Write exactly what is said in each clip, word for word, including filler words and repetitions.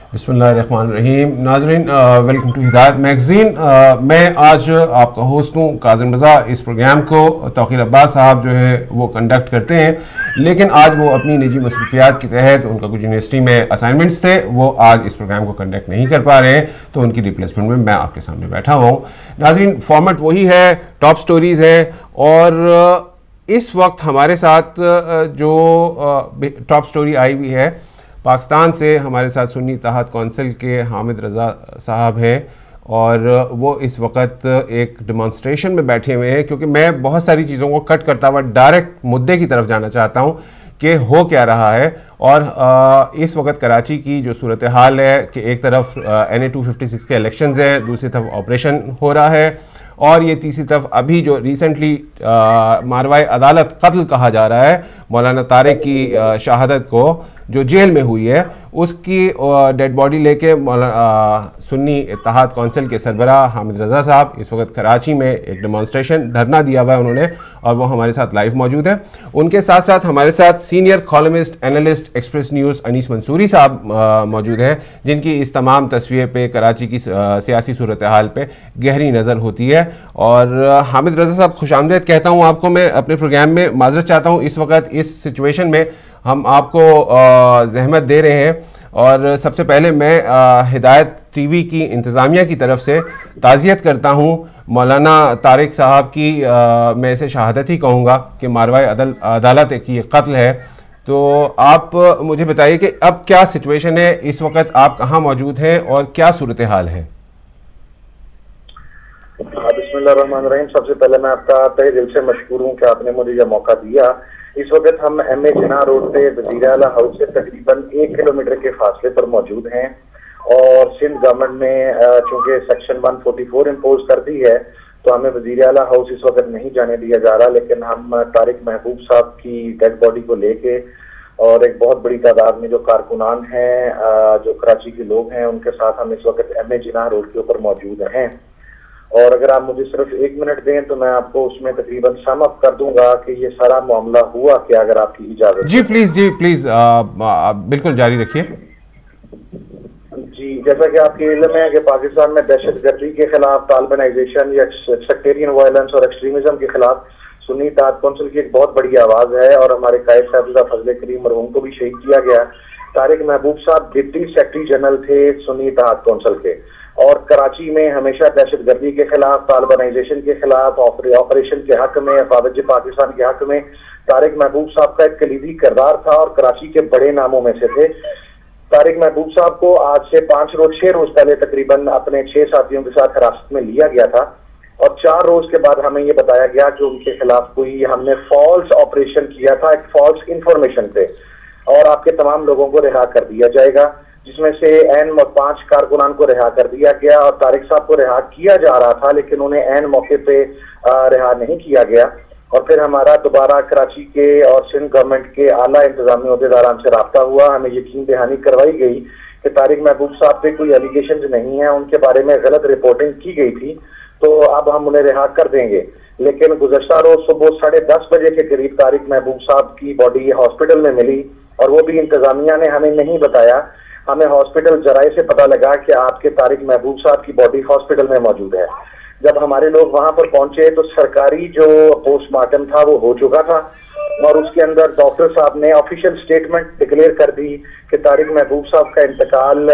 बिस्मिल्लाहिर्रहमानिर्रहीम। नाज़रीन, welcome to हिदायत मैगज़ीन। मैं आज आपका होस्ट हूँ काज़िम रज़ा। इस प्रोग्राम को तौक़ीर अब्बास साहब जो है वो कंडक्ट करते हैं, लेकिन आज वो अपनी निजी मसरूफियात के तहत, उनका कुछ यूनिवर्सिटी में असाइनमेंट्स थे, वो आज इस प्रोग्राम को कंडक्ट नहीं कर पा रहे हैं, तो उनकी रिप्लेसमेंट में मैं आपके सामने बैठा हुआ हूँ। नाज़रीन, फॉर्मेट वही है, टॉप स्टोरीज़ है, और इस वक्त हमारे साथ जो टॉप स्टोरी आई हुई है पाकिस्तान से, हमारे साथ सुन्नी इत्तेहाद कौंसिल के हामिद रज़ा साहब हैं, और वो इस वक्त एक डेमॉन्स्ट्रेशन में बैठे हुए हैं, क्योंकि मैं बहुत सारी चीज़ों को कट करता हुआ डायरेक्ट मुद्दे की तरफ जाना चाहता हूँ कि हो क्या रहा है। और आ, इस वक्त कराची की जो सूरत हाल है कि एक तरफ N A two fifty six के इलेक्शंस हैं, दूसरी तरफ ऑपरेशन हो रहा है, और ये तीसरी तरफ अभी जो रिसेंटली मारवाई अदालत कत्ल कहा जा रहा है मौलाना तारिक की आ, शहादत को जो जेल में हुई है, उसकी डेड बॉडी लेके सुन्नी इत्तेहाद कौंसिल के सरबराह हामिद रज़ा साहब इस वक्त कराची में एक डेमॉन्स्ट्रेशन धरना दिया हुआ है उन्होंने, और वो हमारे साथ लाइव मौजूद है। उनके साथ साथ हमारे साथ senior columnist analyst Express News Anees Mansoori साहब मौजूद हैं, जिनकी इस तमाम तस्वीर पे कराची की सियासी सूरत हाल पे गहरी नज़र होती है। और हामिद रज़ा साहब, खुश आमदीद कहता हूँ आपको मैं अपने प्रोग्राम में। माज़रत चाहता हूँ, इस वक्त इस सिचुएशन में हम आपको ज़हमत दे रहे हैं, और सबसे पहले मैं हिदायत टीवी की इंतज़ामिया की तरफ से ताज़ियत करता हूँ मौलाना तारिक साहब की। आ, मैं इसे शहादत ही कहूँगा कि मारवाई अदल अदालत की कत्ल है। तो आप मुझे बताइए कि अब क्या सिचुएशन है, इस वक्त आप कहाँ मौजूद हैं और क्या सूरत हाल है? बिस्मिल्लाहिर्रहमानिर्रहीम। सबसे पहले मैं आपका तहे दिल से मशकूर हूँ कि आपने मुझे यह मौका दिया। इस वक्त हम एम ए जिन्ना रोड पे वज़ीर आला हाउस से तकरीबन एक किलोमीटर के फासले पर मौजूद हैं, और सिंध गवर्नमेंट ने चूंकि section one forty four impose कर दी है, तो हमें वज़ीर आला हाउस इस वक्त नहीं जाने दिया जा रहा। लेकिन हम तारिक महबूब साहब की डेड बॉडी को लेके और एक बहुत बड़ी तादाद में जो कारकुनान हैं, जो कराची के लोग हैं, उनके साथ हम इस वक्त एम ए जिन्ना रोड के ऊपर मौजूद हैं। और अगर आप मुझे सिर्फ एक मिनट दें तो मैं आपको उसमें तकरीबन सम अप कर दूंगा कि ये सारा मामला हुआ क्या, अगर आपकी इजाजत। जी प्लीज, जी प्लीज, बिल्कुल जारी रखिए। जी, जैसा कि आपके इल्म है कि पाकिस्तान में दहशतगर्दी के खिलाफ, तालिबानाइजेशन या सेक्टेरियन वायलेंस और एक्सट्रीमिज्म के खिलाफ सुन्नी इत्तेहाद कौंसिल की एक बहुत बड़ी आवाज है, और हमारे कायद साहब फजल करीम मरहूम को भी शहीद किया गया। तारिक महबूब साहब डिप्टी सेक्रेटरी जनरल थे सुन्नी इत्तेहाद कौंसिल के, और कराची में हमेशा दहशतगर्दी के खिलाफ, तालिबानाइजेशन के खिलाफ, ऑपरेशन के हक में, हिफाज़त पाकिस्तान के हक में तारिक महबूब साहब का एक कलीदी किरदार था, और कराची के बड़े नामों में से थे। तारिक महबूब साहब को आज से पांच रोज छह रोज पहले तकरीबन अपने छह साथियों के साथ हिरासत में लिया गया था, और चार रोज के बाद हमें यह बताया गया कि उनके खिलाफ कोई हमने फॉल्स ऑपरेशन किया था, एक फॉल्स इंफॉर्मेशन पे, और आपके तमाम लोगों को रिहा कर दिया जाएगा, जिसमें से एन पांच कारकुनान को रिहा कर दिया गया, और तारिक साहब को रिहा किया जा रहा था लेकिन उन्हें एन मौके पे रिहा नहीं किया गया। और फिर हमारा दोबारा कराची के और सिंध गवर्नमेंट के आला इंतजामी अहदेदारान से रब्ता हुआ, हमें यकीन दहानी करवाई गई कि तारिक महबूब साहब पे कोई एलिगेशन नहीं है, उनके बारे में गलत रिपोर्टिंग की गई थी, तो अब हम उन्हें रिहा कर देंगे। लेकिन गुज़श्ता रोज सुबह साढ़े दस बजे के करीब तारिक महबूब साहब की बॉडी हॉस्पिटल में मिली, और वो भी इंतजामिया ने हमें नहीं बताया। हमें हॉस्पिटल जराये से पता लगा कि आपके तारिक महबूब साहब की बॉडी हॉस्पिटल में मौजूद है। जब हमारे लोग वहां पर पहुंचे तो सरकारी जो पोस्टमार्टम था वो हो चुका था, और उसके अंदर डॉक्टर साहब ने ऑफिशियल स्टेटमेंट डिक्लेयर कर दी कि तारिक महबूब साहब का इंतकाल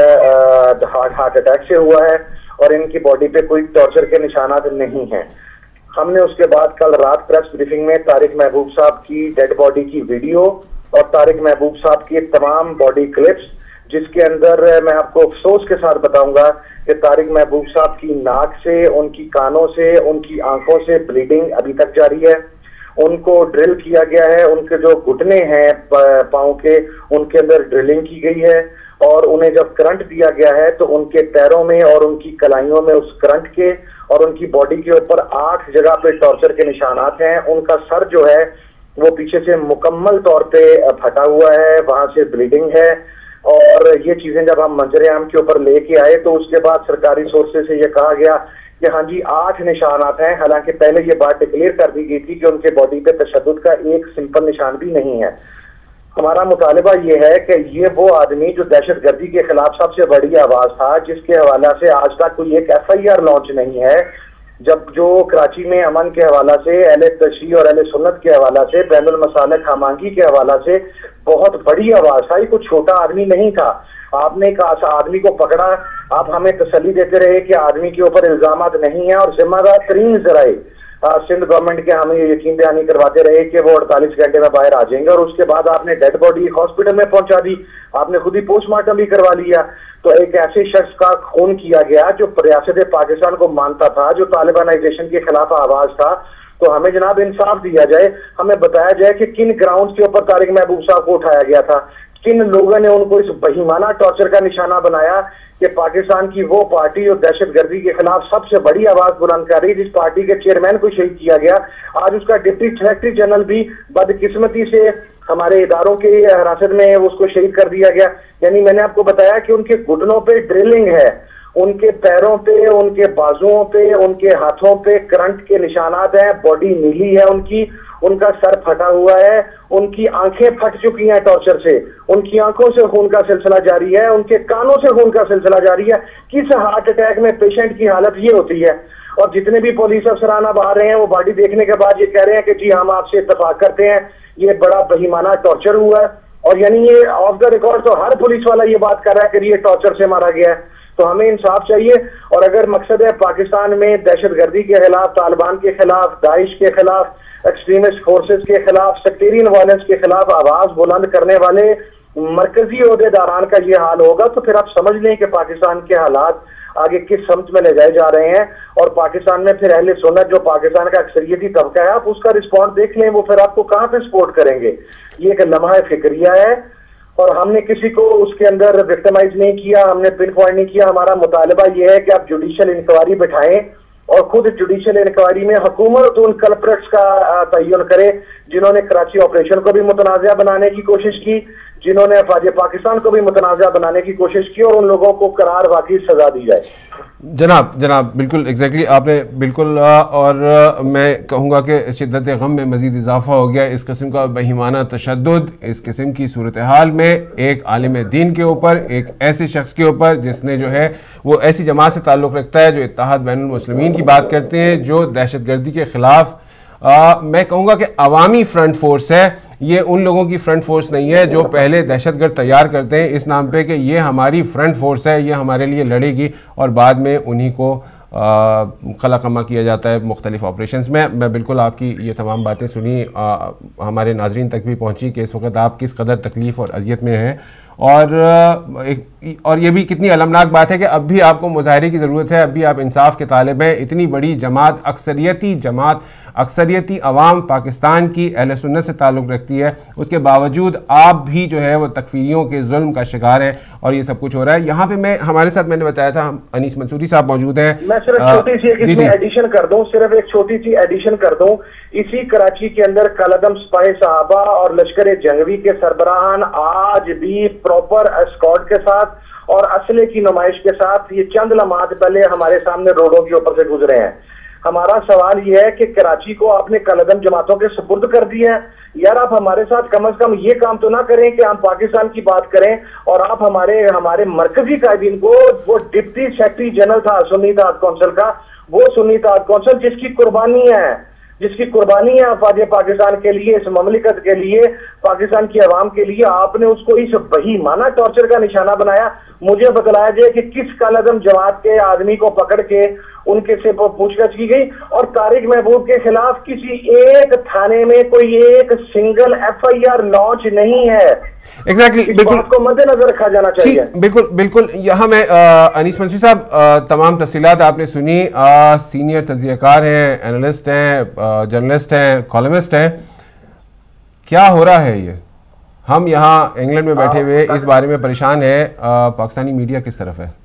हार्ट अटैक से हुआ है, और इनकी बॉडी पे कोई टॉर्चर के निशानात नहीं है। हमने उसके बाद कल रात प्रेस ब्रीफिंग में तारिक महबूब साहब की डेड बॉडी की वीडियो और तारिक महबूब साहब की तमाम बॉडी क्लिप्स, जिसके अंदर मैं आपको अफसोस के साथ बताऊंगा कि तारिक महबूब साहब की नाक से, उनकी कानों से, उनकी आंखों से ब्लीडिंग अभी तक जारी है। उनको ड्रिल किया गया है, उनके जो घुटने हैं पांव के, उनके अंदर ड्रिलिंग की गई है, और उन्हें जब करंट दिया गया है तो उनके पैरों में और उनकी कलाइयों में उस करंट के, और उनकी बॉडी के ऊपर आठ जगह पे टॉर्चर के निशानात हैं। उनका सर जो है वो पीछे से मुकम्मल तौर पे फटा हुआ है, वहां से ब्लीडिंग है। और ये चीजें जब हम मंजर आम के ऊपर लेके आए तो उसके बाद सरकारी सोर्सेज से ये कहा गया कि हाँ जी आठ निशानात हैं, हालांकि पहले ये बात डिक्लेयर कर दी गई थी कि उनके बॉडी पे तशद्दुद का एक सिंपल निशान भी नहीं है। हमारा मुतालिबा ये है कि ये वो आदमी जो दहशत गर्दी के खिलाफ सबसे बड़ी आवाज था, जिसके हवाला से आज तक कोई एक एफ आई आर लॉन्च नहीं है, जब जो कराची में अमन के हवाला से, अहले तशरी और अहले सुन्नत के हवाला से, बैनुल मसालिक खामांगी के हवाला से बहुत बड़ी आवाज था। ये कुछ छोटा आदमी नहीं था। आपने एक आदमी को पकड़ा, आप हमें तसल्ली देते रहे कि आदमी के ऊपर इल्जामात नहीं है, और जिम्मेदार तरीन जराए सिंध गवर्नमेंट के हमें ये यकीन दहानी करवाते रहे कि वो अड़तालीस घंटे में बाहर आ जाएंगे, और उसके बाद आपने डेड बॉडी हॉस्पिटल में पहुंचा दी, आपने खुद ही पोस्टमार्टम भी करवा लिया। तो एक ऐसे शख्स का खून किया गया जो रियासत पाकिस्तान को मानता था, जो तालिबानाइजेशन के खिलाफ आवाज था। तो हमें जनाब इंसाफ दिया जाए, हमें बताया जाए कि किन ग्राउंड के ऊपर तारिक महबूब साहब को उठाया गया था, किन लोगों ने उनको इस बहीमाना टॉर्चर का निशाना बनाया कि पाकिस्तान की वो पार्टी और दहशत गर्दी के खिलाफ सबसे बड़ी आवाज बुलंद कर रही, जिस पार्टी के चेयरमैन को शहीद किया गया, आज उसका डिप्टी सेक्रेटरी जनरल भी बदकिस्मती से हमारे इदारों की हिरासत में उसको शहीद कर दिया गया। यानी मैंने आपको बताया कि उनके घुटनों पे ड्रिलिंग है, उनके पैरों पे, उनके बाजुओं पे, उनके हाथों पे करंट के निशानात हैं, बॉडी नीली है उनकी, उनका सर फटा हुआ है, उनकी आंखें फट चुकी हैं टॉर्चर से, उनकी आंखों से खून का सिलसिला जारी है, उनके कानों से खून का सिलसिला जारी है। किस हार्ट अटैक में पेशेंट की हालत ये होती है? और जितने भी पुलिस अफसरान अब आ रहे हैं वो बॉडी देखने के बाद ये कह रहे हैं कि जी हम आपसे इत्तेफाक करते हैं, ये बड़ा बहीमाना टॉर्चर हुआ है। और यानी ये ऑफ द रिकॉर्ड तो हर पुलिस वाला ये बात कर रहा है कि ये टॉर्चर से मारा गया है। तो हमें इंसाफ चाहिए, और अगर मकसद है पाकिस्तान में दहशतगर्दी के खिलाफ, तालिबान के खिलाफ, दाइश के खिलाफ, एक्सट्रीमिस्ट फोर्सेस के खिलाफ, सेक्टेरियन वायलेंस के खिलाफ आवाज बुलंद करने वाले मरकजी ओहदेदारान का ये हाल होगा, तो फिर आप समझ लें कि पाकिस्तान के हालात आगे किस समत में ले जाए जा रहे हैं। और पाकिस्तान में फिर अहले सुन्नत जो पाकिस्तान का अक्सरियती तबका है, आप उसका रिस्पॉन्स देख लें, वो फिर आपको कहां पे सपोर्ट करेंगे। ये एक लम्हा फिक्रिया है, और हमने किसी को उसके अंदर विक्टिमाइज नहीं किया, हमने पिन पॉइंट नहीं किया। हमारा मुतालिबा यह है कि आप जुडिशियल इंक्वायरी बिठाएं, और खुद जुडिशियल इंक्वायरी में हुकूमत उन कल्प्रेट्स का तयन करे जिन्होंने कराची ऑपरेशन को भी मुतनाज़ा बनाने की कोशिश की, जिन्होंने अफवाज पाकिस्तान को भी मुतनाज़ा बनाने की कोशिश की, और उन लोगों को करार वाकई सजा दी जाए। जनाब जनाब बिल्कुल एग्जैक्टली आपने बिल्कुल, और मैं कहूँगा कि शिद्दत गम में मज़ीद इजाफा हो गया। इस किस्म का बहीमाना तशद्दुद, इस किस्म की सूरत हाल में एक आलिम दीन के ऊपर, एक ऐसे शख्स के ऊपर जिसने जो है वो ऐसी जमात से ताल्लुक़ रखता है जो इत्तेहाद बैनुल मुस्लिमीन की बात करते हैं, जो दहशत गर्दी के ख़िलाफ़ आ, मैं कहूँगा कि अवामी फ्रंट फोर्स है। ये उन लोगों की फ्रंट फोर्स नहीं है जो पहले दहशतगर्द तैयार करते हैं इस नाम पे कि ये हमारी फ्रंट फोर्स है, ये हमारे लिए लड़ेगी, और बाद में उन्हीं को खला कमा किया जाता है मुख्तलिफ ऑपरेशंस में। मैं बिल्कुल आपकी ये तमाम बातें सुनी, आ, हमारे नाजरीन तक भी पहुँची कि इस वक्त आप किस कदर तकलीफ़ और अजियत में हैं, और एक और ये भी कितनी अलमनाक बात है कि अब भी आपको मुजाहरे की ज़रूरत है, अब भी आप इंसाफ के तालिब हैं। इतनी बड़ी जमात, अक्सरियती जमात, अक्सरियती अवाम पाकिस्तान की अहले सुन्नत से ताल्लुक़ रखती है, उसके बावजूद आप भी जो है वो तकफीरियों के जुल्म का शिकार हैं, और ये सब कुछ हो रहा है। यहाँ पे मैं हमारे साथ मैंने बताया था अनीस मंसूरी साहब मौजूद हैं। मैं सिर्फ छोटी सी एक इसमें एडिशन कर दूं, सिर्फ एक छोटी सी एडिशन कर दूं। इसी कराची के अंदर कलदम सिपाही साहबा और लश्कर जंगवी के सरबराहान आज भी प्रॉपर एस्कॉर्ट के साथ और असले की नुमाइश के साथ ये चंद लम्हात पहले हमारे सामने रोडों के ऊपर से गुजरे हैं। हमारा सवाल यह है कि कराची को आपने कलदम जमातों के सुपुर्द कर दिया है, यार आप हमारे साथ कम अज कम ये काम तो ना करें कि हम पाकिस्तान की बात करें, और आप हमारे हमारे मरकजी कायदीन को, वो डिप्टी सेक्रेटरी जनरल था सुन्नी इत्तेहाद कौंसिल का, वो सुन्नी इत्तेहाद कौंसिल जिसकी कुर्बानी है जिसकी कुर्बानी है अफवाज पाकिस्तान के लिए, इस ममलिकत के लिए, पाकिस्तान की आवाम के लिए, आपने उसको इस बहीमाना टॉर्चर का निशाना बनाया। मुझे बतलाया जाए कि किस कलदम जमात के आदमी को पकड़ के उनके से पूछताछ की गई, और तारिक महबूब के खिलाफ किसी एक थाने में कोई एक single F I R launch नहीं है। एग्जैक्टली exactly, बिल्कुल को मद्देनजर रखा जाना चाहिए। बिल्कुल बिल्कुल यहाँ मैं अनीस मंसूरी साहब, तमाम तफसीलात आपने सुनी, आ, सीनियर तज्ज़ियाकार हैं, एनालिस्ट हैं, जर्नलिस्ट हैं, कॉलमिस्ट हैं। क्या हो रहा है ये? हम यहाँ इंग्लैंड में बैठे हुए इस बारे में परेशान है, पाकिस्तानी मीडिया किस तरफ है?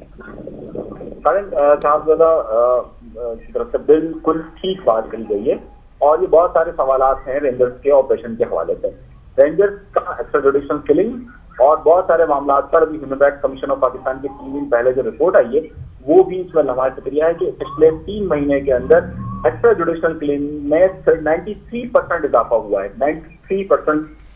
साहबजादा की तरफ से बिल्कुल ठीक बात कही गई है, और ये बहुत सारे सवालात हैं रेंजर्स के ऑपरेशन के हवाले से। रेंजर्स का एक्स्ट्राजुडिशल किलिंग और बहुत सारे मामला पर भी Human Rights Commission of Pakistan की तीन दिन पहले जो रिपोर्ट आई है वो भी इसमें लम्हा शुक्रिया है कि पिछले तीन महीने के अंदर एक्स्ट्राजुडिशल किलिंग में तिरानवे परसेंट इजाफा हुआ है। तिरानवे परसेंट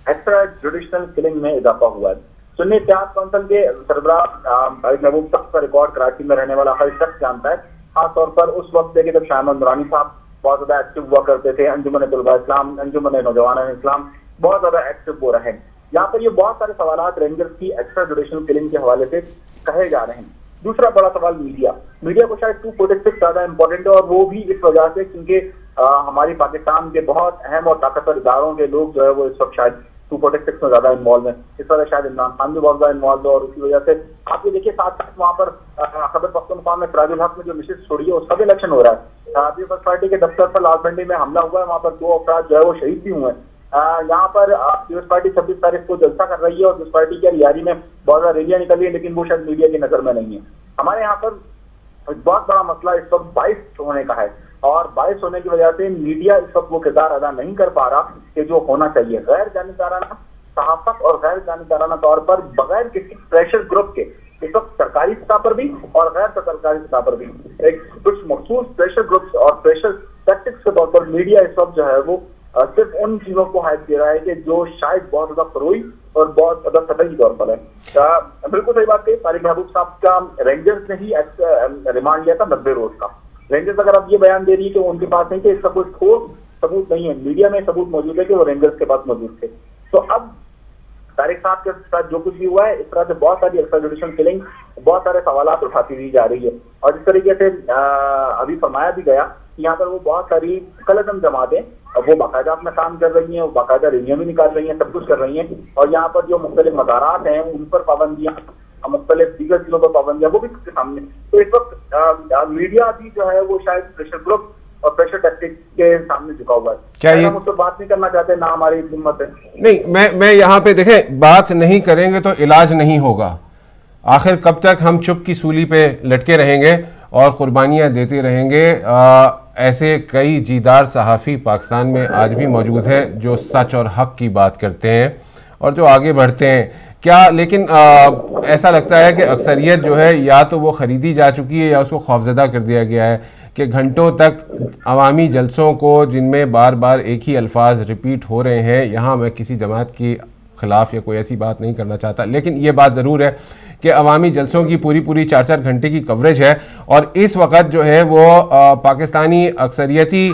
एक्स्ट्रा जुडिशनल किलिंग में इजाफा हुआ है। सुन्नी इत्तेहाद कौंसिल के सरबराह महबूब साहब का रिकॉर्ड कराची में रहने वाला हर शख्स जानता है, खासतौर पर उस वक्त देखिए जब शाह अहमद नूरानी साहब बहुत ज्यादा एक्टिव हुआ करते थे, अंजुमन तुलबा इस्लाम, अंजुमन नौजवान इस्लाम बहुत ज्यादा एक्टिव हो रहे हैं। यहाँ पर ये बहुत सारे सवाल रेंजर्स की एक्स्ट्रा जुडिशनल किलिंग के हवाले से कहे जा रहे हैं। दूसरा बड़ा सवाल मीडिया मीडिया को शायद टू फोर्टी सिक्स ज्यादा इंपॉर्टेंट है, और वो भी इस वजह से क्योंकि हमारी पाकिस्तान के बहुत अहम और ताकतवर इदारों के लोग जो है वो इस वक्त शायद टू फोर्टी सिक्स में ज्यादा इन्वॉल्व है। इस वजह शायद इमरान खान भी बहुत ज्यादा इन्वॉल्व है, और उसी वजह से आप ये देखिए साथ साथ वहाँ पर खैबर पख्तूनख्वा में सिराजुल हक में जो मिसेज छोड़ी है उसका भी इलेक्शन हो रहा है। पीपल्स पार्टी के दफ्तर पर लालमंडी में हमला हुआ है, वहाँ पर दो अफराद जो है वो शहीद भी हुए हैं। यहाँ पर पीपल्स पार्टी छब्बीस तारीख को जलसा कर रही है, और पीपल्स पार्टी की रियारी में बहुत ज्यादा रैलियां निकल रही है, लेकिन वो शायद मीडिया की नजर में नहीं है। हमारे यहाँ पर बहुत बड़ा मसला इस वक्त बाइस होने का है, और बाइस होने की वजह से मीडिया इस वक्त वो किरदार अदा नहीं कर पा रहा कि जो होना चाहिए। गैर जानिबदाराना सहाफत और गैर जानिबदाराना तौर पर बगैर किसी प्रेशर ग्रुप के इस वक्त सरकारी सतह पर भी और गैर सरकारी सतह पर भी एक कुछ मखसूस प्रेशर ग्रुप्स और प्रेशर टैक्टिक्स के तौर पर मीडिया इस वक्त जो है वो सिर्फ उन चीजों को हाइप दे रहा है कि जो शायद बहुत ज्यादा फरोई और बहुत ज्यादा सतही तौर पर है। बिल्कुल सही बात कही, तारिक महबूब साहब का रेंजर्स ने ही रिमांड लिया था नब्बे रोज का। रेंजर्स अगर अब ये बयान दे रही है कि उनके पास नहीं थे, इसका कोई ठोस सबूत नहीं है, मीडिया में सबूत मौजूद है कि वो रेंजर्स के पास मौजूद थे। तो अब तारिक साहब के साथ जो कुछ भी हुआ है, इस तरह से बहुत सारी एक्स्ट्रा जुडिशनल किलिंग, बहुत सारे सवाल उठाती दी जा रही है, और इस तरीके से अभी फरमाया भी गया कि यहाँ पर वो बहुत सारी कलदम जमातें वो बाकायदा अपना काम कर रही हैं, वो बाकायदा रैलियां भी निकाल रही हैं, सब कुछ कर रही हैं, और यहाँ पर जो मुख्तलिफ मज़ारात हैं उन पर पाबंदियां, मुख्तलिफ दीगर चीजों पर पाबंदियां वो भी सामने। तो इस वक्त मीडिया भी जो है वो शायद प्रेशर ग्रुप और प्रेशर टैक्टिक के सामने झुका हुआ है। क्या ये हम उससे बात नहीं करना चाहते, ना हमारी हिम्मत है। नहीं, मैं मैं यहाँ पे देखें, बात नहीं करेंगे तो इलाज नहीं होगा। आखिर कब तक हम चुप की सूली पे लटके रहेंगे और कुर्बानियाँ देते रहेंगे? आ, ऐसे कई जीदार सहाफ़ी पाकिस्तान में आज भी मौजूद हैं जो सच और हक़ की बात करते हैं और जो आगे बढ़ते हैं। क्या लेकिन आ, ऐसा लगता है कि अक्सरियत जो है या तो वो ख़रीदी जा चुकी है या उसको खौफजदा कर दिया गया है कि घंटों तक अवामी जलसों को, जिनमें बार बार एक ही अल्फाज रिपीट हो रहे हैं, यहाँ मैं किसी जमात की ख़िलाफ़ या कोई ऐसी बात नहीं करना चाहता, लेकिन ये बात ज़रूर है कि अवामी जलसों की पूरी पूरी चार चार घंटे की कवरेज है, और इस वक्त जो है वो आ, पाकिस्तानी अक्सरियती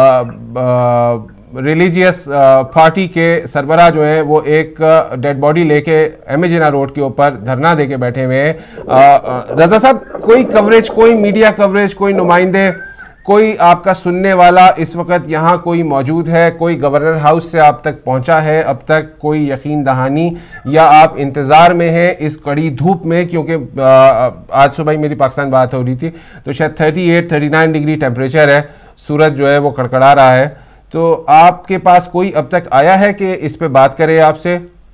रिलीजियस पार्टी के सरबराह जो है वो एक डेड बॉडी लेके एम ए जिना रोड के ऊपर धरना दे के बैठे हुए हैं। रजा साहब, कोई कवरेज, कोई मीडिया कवरेज, कोई नुमाइंदे, कोई आपका सुनने वाला इस वक्त यहाँ कोई मौजूद है? कोई गवर्नर हाउस से आप तक पहुँचा है अब तक? कोई यकीन दहानी, या आप इंतज़ार में हैं इस कड़ी धूप में? क्योंकि आज सुबह ही मेरी पाकिस्तान बात हो रही थी तो शायद अड़तीस उनतालीस डिग्री टेम्परेचर है, सूरज जो है वो कड़कड़ा रहा है। तो आपके पास कोई अब तक आया है कि इस पे बात करे आपसे?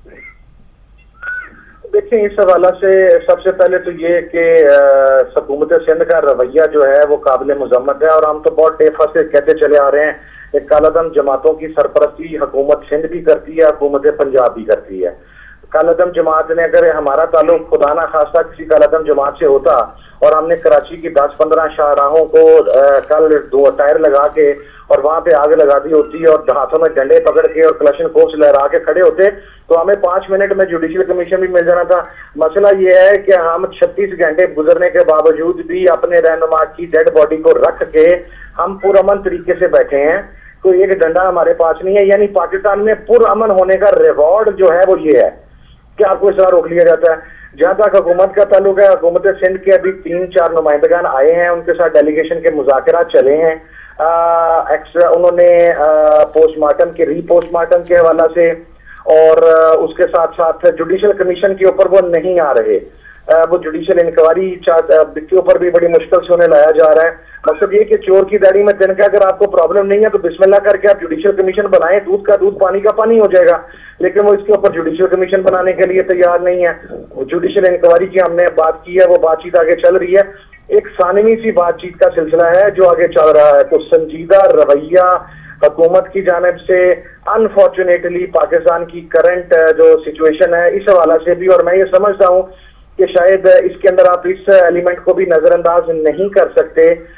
देखिए, इस हवाला से सबसे पहले तो ये कि हुकूमत सिंध का रवैया जो है वो काबिल मुजम्मत है, और हम तो बहुत टेफा से कहते चले आ रहे हैं कि कालादम जमातों की सरपरस्ती हुकूमत सिंध भी करती है, हुकूमत पंजाब भी करती है। कालादम जमात ने, अगर हमारा ताल्लुक खुदा ना खास्ता किसी कालादम जमात से होता और हमने कराची की दस पंद्रह शाहराहों को आ, कल दो टायर लगा के और वहां पे आग लगा दी होती और हाथों में डंडे पकड़ के और क्लशन कोर्स लहरा के खड़े होते तो हमें पांच मिनट में जुडिशियल कमीशन भी मिल जाना था। मसला ये है कि हम छत्तीस घंटे गुजरने के बावजूद भी अपने रहनुमा की डेड बॉडी को रख के हम पुरअमन तरीके से बैठे हैं, कोई एक डंडा हमारे पास नहीं है। यानी पाकिस्तान में पुरअमन होने का रिवॉर्ड जो है वो ये है कि आपको इस तरह रोक लिया जाता है। जहां तक हुकूमत का ताल्लुक है, हुकूमत सिंध के अभी तीन चार नुमाइंदगान आए हैं, उनके साथ डेलीगेशन के मुज़ाकरा चले हैं। आ, एक्स्ट्रा उन्होंने पोस्टमार्टम के री पोस्टमार्टम के हवाला से और आ, उसके साथ साथ जुडिशियल कमीशन के ऊपर वो नहीं आ रहे। आ, वो जुडिशियल इंक्वायरी के ऊपर भी बड़ी मुश्किल से उन्हें लाया जा रहा है। मतलब ये कि चोर की दाढ़ी में तिनका, अगर आपको प्रॉब्लम नहीं है तो बिस्मिल्लाह करके आप जुडिशियल कमीशन बनाएं, दूध का दूध पानी का पानी हो जाएगा। लेकिन वो इसके ऊपर जुडिशियल कमीशन बनाने के लिए तैयार नहीं है। जुडिशियल इंक्वायरी की हमने बात की है, वो बातचीत आगे चल रही है, एक सानवी सी बातचीत का सिलसिला है जो आगे चल रहा है। तो संजीदा रवैया हुकूमत की जानिब से अनफॉर्चुनेटली पाकिस्तान की करंट जो सिचुएशन है इस हवाला से भी, और मैं ये समझता हूँ कि शायद इसके अंदर आप इस एलिमेंट को भी नजरअंदाज नहीं कर सकते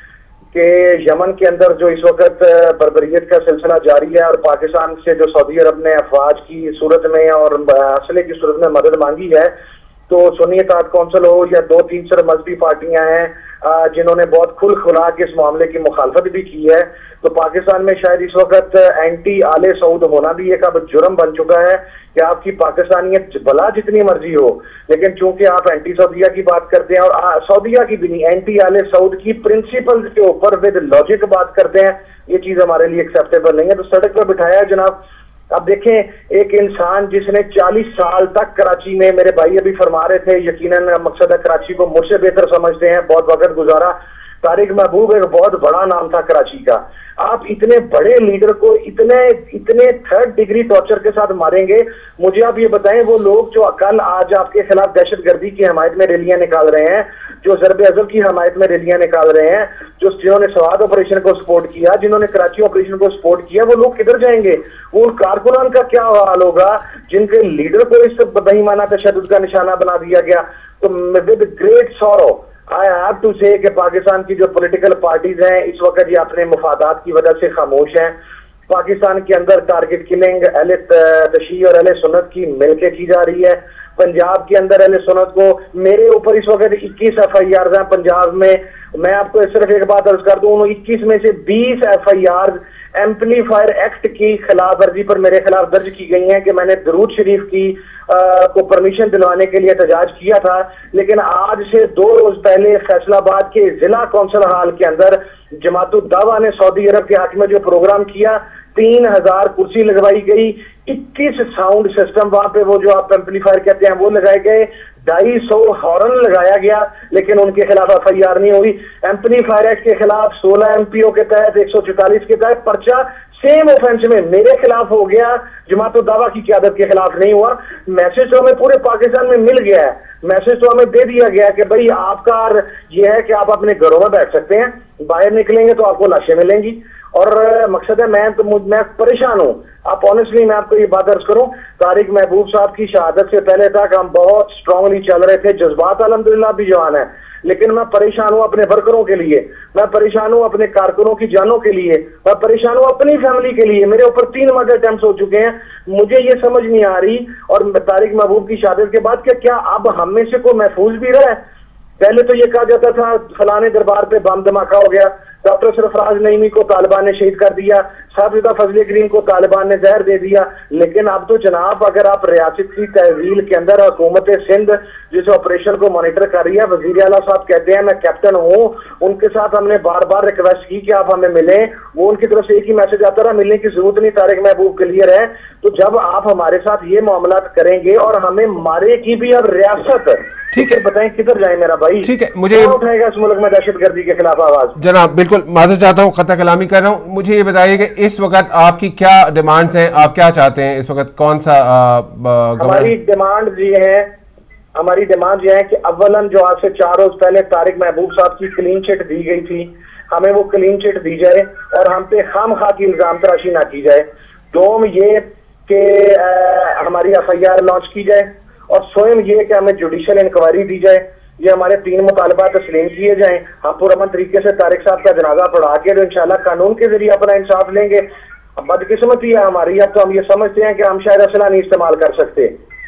कि यमन के अंदर जो इस वक्त बर्बरियत का सिलसिला जारी है और पाकिस्तान से जो सऊदी अरब ने अफवाज की सूरत में और असले की सूरत में मदद मांगी है, तो सुन्नी इत्तेहाद कौंसिल हो या दो तीन सर मजहबी पार्टियां हैं जिन्होंने बहुत खुल खुला के इस मामले की मुखालफत भी की है, तो पाकिस्तान में शायद इस वक्त एंटी आले सऊद होना भी एक अब जुर्म बन चुका है कि आपकी पाकिस्तानियत भला जितनी मर्जी हो, लेकिन चूंकि आप एंटी सऊदिया की बात करते हैं और सऊदिया की भी नहीं, एंटी आले सऊद की प्रिंसिपल्स के ऊपर विद लॉजिक बात करते हैं, ये चीज हमारे लिए एक्सेप्टेबल नहीं है। तो सड़क पर बिठाया है जनाब। अब देखें, एक इंसान जिसने चालीस साल तक कराची में, मेरे भाई अभी फरमा रहे थे, यकीनन मकसद है कराची को मुझसे बेहतर समझते हैं, बहुत वक्त गुजारा, तारिक महबूब एक बहुत बड़ा नाम था कराची का। आप इतने बड़े लीडर को इतने इतने थर्ड डिग्री टॉर्चर के साथ मारेंगे? मुझे आप ये बताएं, वो लोग जो कल आज आपके खिलाफ दहशतगर्दी की हमायत में रैलियां निकाल रहे हैं, जो ज़रब अज़ब की हमायत में रैलियां निकाल रहे हैं, जो जिन्होंने स्वाद ऑपरेशन को सपोर्ट किया, जिन्होंने कराची ऑपरेशन को सपोर्ट किया, वो लोग किधर जाएंगे? वो उन कारकुनान का क्या हाल होगा जिनके लीडर को इस बेईमाना तशद्दुद का निशाना बना दिया गया? तो with great sorrow I have to say कि पाकिस्तान की जो पॉलिटिकल पार्टीज हैं इस वक्त ये अपने मुफादात की वजह से खामोश हैं। पाकिस्तान के अंदर टारगेट किलिंग अहले तशी और अहले सुन्नत की मिलके की जा रही है। पंजाब के अंदर अहले सुन्नत को, मेरे ऊपर इस वक्त इक्कीस एफ आई आर हैं पंजाब में। मैं आपको सिर्फ एक बात अर्ज कर दूं, इक्कीस में से बीस F I R amplifier act की खिलाफ वर्जी पर मेरे खिलाफ दर्ज की गई हैं कि मैंने दरूद शरीफ की आ, को परमिशन दिलवाने के लिए एहतजाज किया था। लेकिन आज से दो रोज पहले फैसलाबाद के जिला कौंसिल हाल के अंदर जमातुद दावा ने सऊदी अरब के हक में जो प्रोग्राम किया, तीन हजार कुर्सी लगवाई गई, इक्कीस साउंड सिस्टम वहां पे, वो जो आप एम्पलीफायर कहते हैं, वो लगाए गए, ढाई सौ हॉर्न लगाया गया, लेकिन उनके खिलाफ एफ आई आर नहीं हुई। एम्पलीफायर एक्ट के खिलाफ सोलह एम पी ओ के तहत एक सौ चौतालीस के तहत पर्चा सेम ऑफेंस में मेरे खिलाफ हो गया, जमातुद दावा की क़यादत के खिलाफ नहीं हुआ। मैसेज तो हमें पूरे पाकिस्तान में मिल गया है, मैसेज तो हमें दे दिया गया कि भाई आपका ये है कि आप अपने घरों में बैठ सकते हैं, बाहर निकलेंगे तो आपको लाशें मिलेंगी। और मकसद है, मैं तो मैं परेशान हूँ। आप ऑनेस्टली मैं आपको ये बात अर्ज करूं, तारिक महबूब साहब की शहादत से पहले तक हम बहुत स्ट्रांगली चल रहे थे, जज्बात अल्हम्दुलिल्लाह भी जवान है, लेकिन मैं परेशान हूं अपने वर्करों के लिए, मैं परेशान हूं अपने कारकुनों की जानों के लिए, मैं परेशान हूं अपनी फैमिली के लिए। मेरे ऊपर तीन मर्डर अटेम्प्ट्स हो चुके हैं, मुझे ये समझ नहीं आ रही। और तारिक महबूब की शहादत के बाद क्या क्या अब हम में से कोई महफूज भी रहा है? पहले तो ये कहा जाता था फलाने दरबार पे बम धमाका हो गया, डॉक्टर सरफराज नईमी को तालिबान ने शहीद कर दिया, साहिबजादा फजले करीम को तालिबान ने जहर दे दिया। लेकिन अब तो जनाब, अगर आप रियासत की तहवील के अंदर हुकूमत सिंध जिस ऑपरेशन को मॉनिटर कर रही है, वजीर आला साहब कहते हैं मैं कैप्टन हूँ, उनके साथ हमने बार बार रिक्वेस्ट की कि आप हमें मिलें, वो उनकी तरफ से एक ही मैसेज आता रहा, मिलने की जरूरत नहीं, तारिक महबूब क्लियर है। तो जब आप हमारे साथ ये मामला करेंगे और हमें मारेगी भी अब रियासत, ठीक है, बताएं किधर जाए मेरा भाई? ठीक है, मुझे उठाएगा इस मुल्क में दहशतगर्दी के खिलाफ आवाज? जनाब बिल्कुल माजूद चाहता हूँ, खता कलामी कर रहा हूँ। मुझे ये बताइए कि इस वक्त आपकी क्या डिमांड्स हैं, आप क्या चाहते हैं इस वक्त? कौन सा आ, हमारी डिमांड ये है हमारी डिमांड ये है कि अव्वलन जो आज से चार रोज पहले तारिक महबूब साहब की क्लीन चिट दी गई थी, हमें वो क्लीन चिट दी जाए और हम पे खाम खा की इल्जाम तराशी ना की जाए। दोम ये कि हमारी एफ आई आर लॉन्च की जाए और स्वयं ये कि हमें जुडिशियल इंक्वायरी दी जाए। ये हमारे तीन मुतालबा तस्लीम किए जाएं, हम पुरअमन तरीके से तारिक साहब का जनाजा पढ़ा के तो इंशाल्लाह कानून के जरिए अपना इंसाफ लेंगे। अब बदकिस्मती है हमारी, अब तो हम ये समझते हैं कि हम शायद असला नहीं इस्तेमाल कर सकते,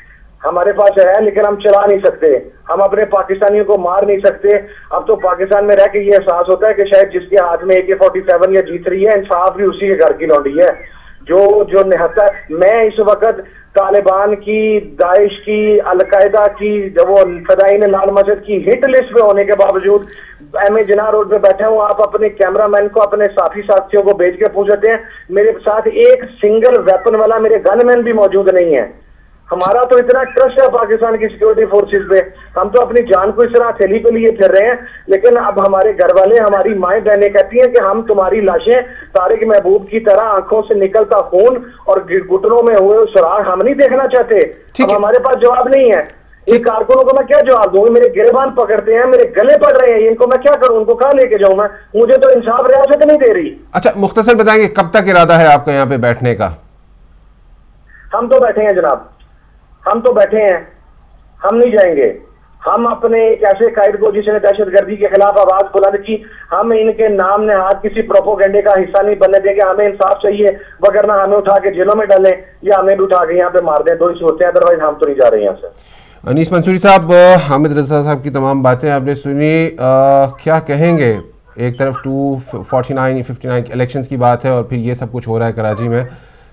हमारे पास है लेकिन हम चला नहीं सकते, हम अपने पाकिस्तानियों को मार नहीं सकते। अब तो पाकिस्तान में रह के ये एहसास होता है कि शायद जिसके हाथ में ए के फोर्टी सेवन या जी थ्री है, इंसाफ भी उसी के घर की लौंडी है जो जो निहत्ता। मैं इस वक्त तालिबान की, दाइश की, अलकायदा की, जब वो फदाइन लाल मस्जिद की हिट लिस्ट पे होने के बावजूद एम ए जिना रोड पे बैठे हूँ, आप अपने कैमरामैन को, अपने साथी साथियों को भेज के पूछते हैं, मेरे साथ एक सिंगल वेपन वाला मेरे गनमैन भी मौजूद नहीं है। हमारा तो इतना ट्रस्ट है पाकिस्तान की सिक्योरिटी फोर्सेस पे, हम तो अपनी जान को इस तरह हथेली पे लिए फिर रहे हैं। लेकिन अब हमारे घर वाले, हमारी माएं बहनें कहती हैं कि हम तुम्हारी लाशें तारिक महबूब की तरह आंखों से निकलता खून और घुटनों में हुए सुराख हम नहीं देखना चाहते। अब हमारे पास जवाब नहीं है। इन कारकुनों को मैं क्या जवाब दूं? मेरे गिरबान पकड़ते हैं, मेरे गले पड़ रहे हैं, इनको मैं क्या करूं? उनको कहां लेके जाऊं मैं? मुझे तो इंसाफ रियासत नहीं दे रही। अच्छा, मुख्तसर बताएंगे कब तक इरादा है आपका यहाँ पे बैठने का? हम तो बैठे हैं जनाब, हम तो बैठे हैं, हम नहीं जाएंगे। हम अपने एक ऐसे कायद को जिसने दहशतगर्दी के खिलाफ आवाज बुलंद की, हम इनके नाम ने हाथ किसी प्रोपोगेंडे का हिस्सा नहीं बनने देंगे। हमें इंसाफ चाहिए, वगरना हमें उठा के जेलों में डालें या हमें उठा के यहाँ पे मार दें, दो ही सोचते हैं, अदरवाइज हम तो नहीं जा रहे हैं यहाँ से। अनीस मंसूरी साहब, हामिद रजा साहब की तमाम बातें आपने सुनी, आ, क्या कहेंगे? एक तरफ two forty nine fifty nine election की बात है और फिर ये सब कुछ हो रहा है कराची में,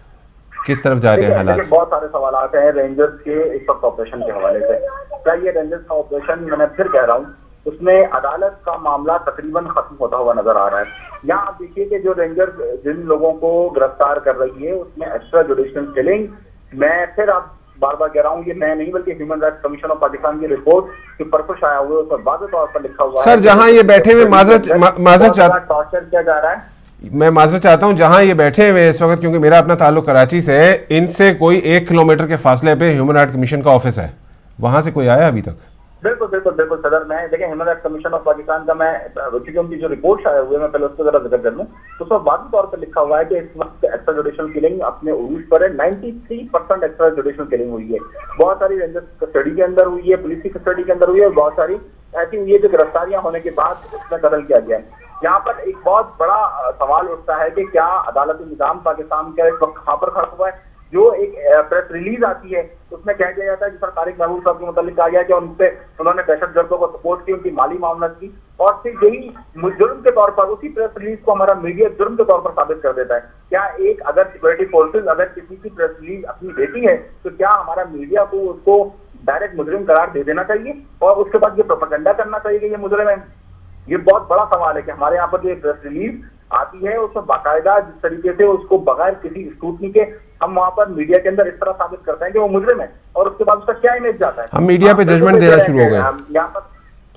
किस तरफ जा रहे हैं हालात? बहुत सारे सवाल आते हैं रेंजर्स के इस वक्त ऑपरेशन के हवाले से। क्या ये रेंजर्स का ऑपरेशन, मैंने फिर कह रहा हूँ, उसमें अदालत का मामला तकरीबन खत्म होता हुआ नजर आ रहा है। यहाँ आप देखिए कि जो रेंजर्स जिन लोगों को गिरफ्तार कर रही है उसमें एक्स्ट्रा जुडिशियल किलिंग, मैं फिर आप बार बार कह रहा हूँ, ये मैं नहीं बल्कि Human Rights Commission of Pakistan की रिपोर्ट की परसों आया हुआ है, उस पर वाज़ेह तौर पर लिखा हुआ है। सर, जहाँ ये बैठे हुए माजरत माजरत टॉर्चर किया जा रहा है, मैं माजरत चाहता हूं, जहां ये बैठे हुए इस वक्त, क्योंकि मेरा अपना ताल्लुक कराची से है, इनसे कोई एक किलोमीटर के फासले पे ह्यूमन राइट कमीशन का ऑफिस है, वहां से कोई आया अभी तक? बिल्कुल बिल्कुल बिल्कुल सदर, मैं देखिए Human Right Commission of Pakistan का मैं क्योंकि उनकी जो रिपोर्ट आए हुए मैं पहले उसको जरा जिक्र कर लूँ, तो उसमें वाज़ेह तौर पर लिखा हुआ है कि इस वक्त एक्स्ट्रा जुडिशियल किलिंग अपने उरूज पर है। तिरानवे परसेंट एक्स्ट्रा जुडिशियल किलिंग हुई है, बहुत सारी रेंजर्स कस्टडी के अंदर हुई है, पुलिस की कस्टडी के अंदर हुई है, और बहुत सारी ऐसी हुई है जो गिरफ्तारियां होने के बाद उसमें कत्ल किया गया है। यहाँ पर एक बहुत बड़ा सवाल उठता है कि क्या अदालती निजाम पाकिस्तान का इस वक्त कहाँ पर खड़ा हुआ है? जो एक प्रेस रिलीज आती है उसमें कह दिया जाता है जिस पर तारिक महबूब साहब के मुतालिक कहा गया कि उनसे उन्होंने दहशतगर्दों को सपोर्ट की, उनकी माली मामलत की, और फिर यही जुर्म के तौर पर उसी प्रेस रिलीज को हमारा मीडिया जुर्म के तौर पर साबित कर देता है। क्या एक अगर सिक्योरिटी फोर्सेज अगर किसी की प्रेस रिलीज अपनी देती है तो क्या हमारा मीडिया को उसको डायरेक्ट मुजरिम करार दे देना चाहिए और उसके बाद ये प्रोपेगेंडा करना चाहिए कि ये मुजरिम है? ये बहुत बड़ा सवाल है कि हमारे यहाँ पर जो प्रेस रिलीज आती है उसमें बाकायदा जिस तरीके से उसको बगैर किसी स्क्रूटनी के हम वहां पर मीडिया के अंदर इस तरह साबित करते हैं कि वो मुजरिम है, और उसके बाद उसका क्या इमेज जाता है? हम मीडिया पे जजमेंट देना शुरू हो गए यहाँ पर।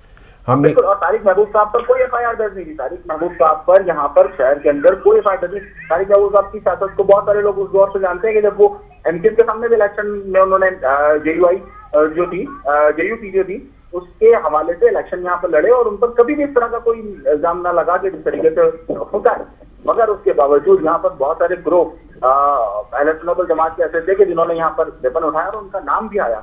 हम बिल्कुल, और तारिक महबूब साहब पर कोई एफ आई आर दर्ज नहीं थी। तारिक महबूब साहब पर यहाँ पर शहर के अंदर कोई एफ आई आर दर्ज नहीं। तारिक महबूब साहब की सियासत को बहुत सारे लोग उस दौर से जानते हैं कि जब वो एमकेएम के सामने भी इलेक्शन में उन्होंने जेयूआई जो थी जेयूसी जो थी उसके हवाले से इलेक्शन यहाँ पर लड़े और उन पर कभी भी इस तरह का कोई इल्जाम ना लगा कि जिस तरीके से होता है। मगर उसके बावजूद यहाँ पर बहुत सारे ग्रुप अहले सुन्नत वल जमात के ऐसे थे कि जिन्होंने यहाँ पर वेपन उठाया और उनका नाम भी आया,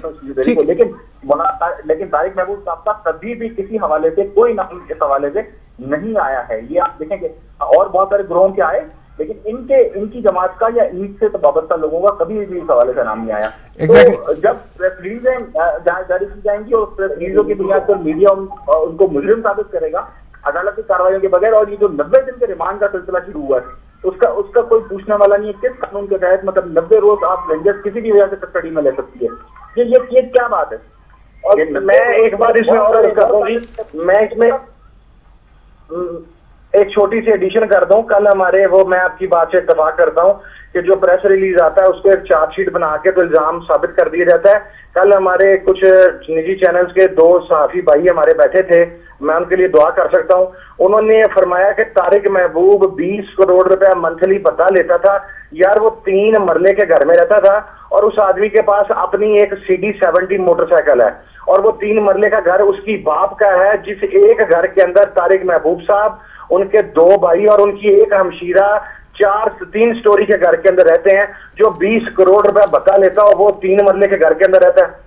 लेकिन लेकिन तारिक महबूब साहब का कभी भी किसी हवाले से कोई नाम इस हवाले से नहीं आया है। ये आप देखेंगे, और बहुत सारे ग्रोहों के आए लेकिन इनके इनकी जमात का या इनसे तो वाबस्ता लोगों का कभी भी इस हवाले से नाम नहीं आया। exactly. तो जब प्रेस रिलीजें जारी की जाएंगी और प्रेस रिलीजों की बुनियाद पर मीडिया उन, उनको मुजरिम साबित करेगा अदालती कार्रवाई के बगैर, और ये जो नब्बे दिन के रिमांड का सिलसिला शुरू हुआ है उसका उसका कोई पूछने वाला नहीं है किस कानून के तहत, मतलब नब्बे रोज आप रेंजर्स किसी भी वजह से कस्टडी में ले सकती है। ये ये, ये क्या बात है? और मैं एक बात इसमें और करूंगी, मैं इसमें एक छोटी सी एडिशन कर दूं। कल हमारे वो मैं आपकी बात से इत्तेफाक करता हूं कि जो प्रेस रिलीज आता है उसको एक चार्जशीट बना के तो इल्जाम साबित कर दिया जाता है। कल हमारे कुछ निजी चैनल्स के दो सहाफी भाई हमारे बैठे थे, मैं उनके लिए दुआ कर सकता हूं। उन्होंने फरमाया कि तारिक महबूब बीस करोड़ रुपया मंथली भत्ता लेता था। यार वो तीन मरले के घर में रहता था और उस आदमी के पास अपनी एक सी डी सेवेंटी मोटरसाइकिल है और वो तीन मरले का घर उसकी बाप का है, जिस एक घर के अंदर तारिक महबूब साहब, उनके दो भाई और उनकी एक हमशीरा चार तीन स्टोरी के घर के अंदर रहते हैं। जो बीस करोड़ रुपया भत्ता लेता हो वो तीन मरले के घर के अंदर रहता है।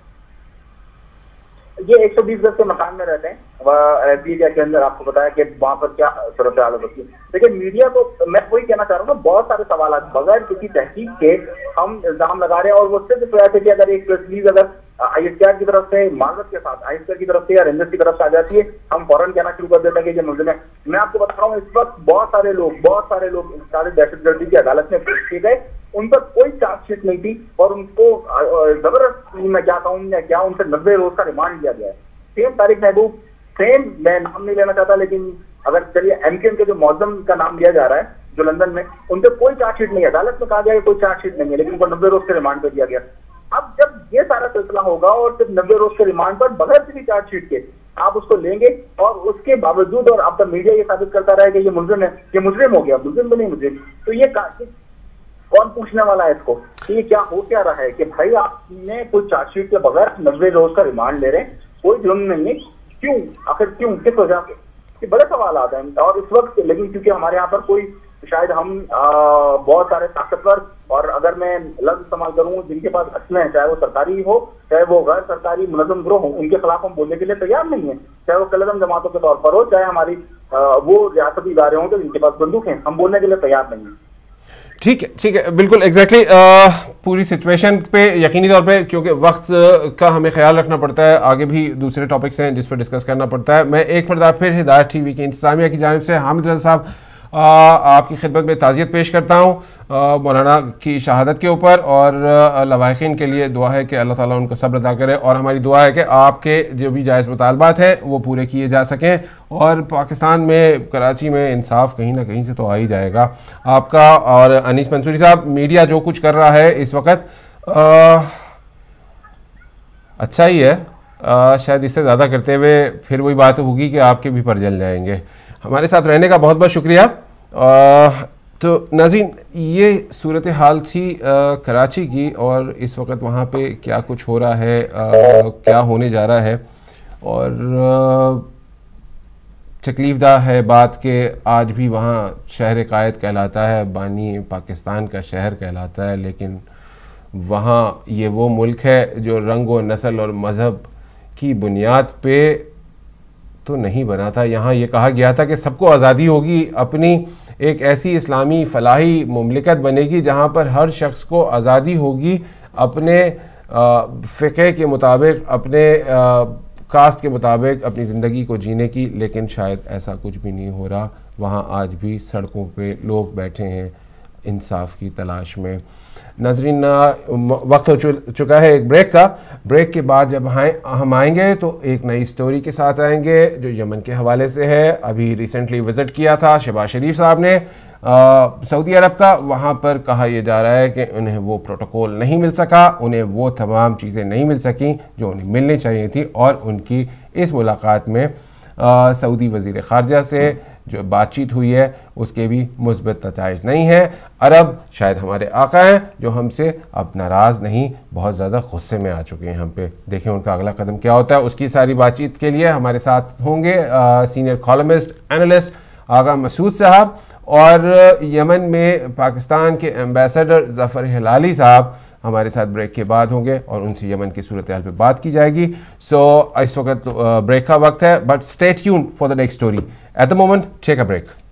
ये एक सौ बीस गज के मकान में रहते हैं एसबीआई के अंदर। आपको बताया कि वहां पर क्या सूरत हाल होती है। देखिए मीडिया को मैं वही कहना चाह रहा हूँ ना, बहुत सारे सवाल बगैर किसी तहकीक के हम इल्जाम लगा रहे हैं और वो सिर्फ कि अगर एक प्रेस अगर आईएसआर की तरफ से माजरत के साथ आईएसआर की तरफ से या रेंजर्स की तरफ से आ जाती है हम फौरन कहना शुरू कर देते हैं कि ये मुल्जिम है। मैं आपको बता रहा हूँ इस वक्त बहुत सारे लोग बहुत सारे लोग सारे दहशतगर्दी की अदालत में पेश किए गए, उन पर कोई चार्जशीट नहीं थी और उनको जबरदस्ती मैं क्या कहूँ या क्या उनसे नब्बे रोज का रिमांड दिया गया है। सेम तारिक महबूब, सेम, मैं नाम नहीं लेना चाहता लेकिन अगर चलिए एमकेएम के जो मौजम का नाम लिया जा रहा है जो लंदन में, उनसे कोई चार्जशीट नहीं है। अदालत में कहा गया कोई चार्जशीट नहीं है लेकिन उनको नब्बे रोज के रिमांड पे दिया गया। अब जब ये सारा सिलसिला होगा और सिर्फ नब्बे रोज के रिमांड पर बगैर किसी चार्जशीट के आप उसको लेंगे और उसके बावजूद और अब तक मीडिया ये साबित करता रहा कि ये मुजरिम है, ये मुजरिम हो गया, मुजरिम भी नहीं मुजरिम, तो ये कौन पूछने वाला है इसको कि ये क्या हो क्या रहा है कि भाई आपने कोई चार्जशीट के बगैर नब्बे रोज का रिमांड ले रहे हैं, कोई जुर्म नहीं है, क्यों? आखिर क्यों, किस वजह से? ये बड़े सवाल आते हैं और इस वक्त लेकिन क्योंकि हमारे यहाँ पर कोई शायद हम आ, बहुत सारे ताकतवर, और अगर मैं लफ्ज इस्तेमाल करूँ, जिनके पास असले हैं, चाहे वो सरकारी हो चाहे वो गैर सरकारी मुनज़्ज़म गिरोह हो, उनके खिलाफ हम बोलने के लिए तैयार नहीं है। चाहे वो कलदम जमातों के तौर पर हो, चाहे हमारी आ, वो रियासती इदारे हों तो जिनके पास बंदूक हैं, हम बोलने के लिए तैयार नहीं है। ठीक है, ठीक है, बिल्कुल एग्जैक्टली exactly, पूरी सिचुएशन पे यकीनी तौर पे, क्योंकि वक्त का हमें ख्याल रखना पड़ता है, आगे भी दूसरे टॉपिक्स हैं जिस पर डिस्कस करना पड़ता है। मैं एक बार फिर हिदायत टीवी की इंतजामिया की जानिब से हामिद रज़ा साहब आ, आपकी खिदमत में ताज़ियत पेश करता हूँ मौलाना की शहादत के ऊपर, और लवाहिकीन के लिए दुआ है कि अल्लाह ताला उनको सब्र अता करे, और हमारी दुआ है कि आपके जो भी जायज़ मुतालबात हैं वो पूरे किए जा सकें, और पाकिस्तान में कराची में इंसाफ कहीं ना कहीं से तो आ ही जाएगा। आपका और अनीस मंसूरी साहब, मीडिया जो कुछ कर रहा है इस वक्त अच्छा ही है, आ, शायद इससे ज़्यादा करते हुए फिर वही बात होगी कि आपके भी पर जल जाएंगे। हमारे साथ रहने का बहुत बहुत शुक्रिया। आ, तो नाज़रीन, ये सूरत हाल थी आ, कराची की, और इस वक्त वहाँ पे क्या कुछ हो रहा है, आ, क्या होने जा रहा है, और तकलीफ़दा है बात कि आज भी वहाँ शहर कायद कहलाता है, बानी पाकिस्तान का शहर कहलाता है, लेकिन वहाँ ये वो मुल्क है जो रंग व नस्ल और मज़हब की बुनियाद पे तो नहीं बना था। यहाँ ये कहा गया था कि सबको आज़ादी होगी, अपनी एक ऐसी इस्लामी फलाही मुमलिकत बनेगी जहाँ पर हर शख्स को आज़ादी होगी अपने फ़िक़े के मुताबिक, अपने आ, कास्ट के मुताबिक अपनी ज़िंदगी को जीने की। लेकिन शायद ऐसा कुछ भी नहीं हो रहा। वहाँ आज भी सड़कों पे लोग बैठे हैं इंसाफ की तलाश में। नाज़रीन, वक्त हो चुका है एक ब्रेक का। ब्रेक के बाद जब हम आएंगे तो एक नई स्टोरी के साथ आएंगे जो यमन के हवाले से है। अभी रिसेंटली विज़िट किया था शहबाज शरीफ साहब ने सऊदी अरब का। वहाँ पर कहा यह जा रहा है कि उन्हें वो प्रोटोकॉल नहीं मिल सका, उन्हें वो तमाम चीज़ें नहीं मिल सकी जो उन्हें मिलनी चाहिए थी, और उनकी इस मुलाकात में सऊदी वज़ीर ख़ारजा से जो बातचीत हुई है उसके भी मुस्बत नताइज नहीं है। अरब शायद हमारे आका हैं जो हमसे अब नाराज़ नहीं, बहुत ज़्यादा गुस्से में आ चुके हैं हम पे। देखें उनका अगला कदम क्या होता है। उसकी सारी बातचीत के लिए हमारे साथ होंगे senior columnist analyst Agha Masood साहब, और यमन में पाकिस्तान के एम्बेसडर ज़फ़र हिलाली साहब हमारे साथ ब्रेक के बाद होंगे, और उनसे यमन की सूरत हाल पे बात की जाएगी। सो so, इस वक्त ब्रेक का वक्त है, but stay tuned for the next story. At the moment take a break.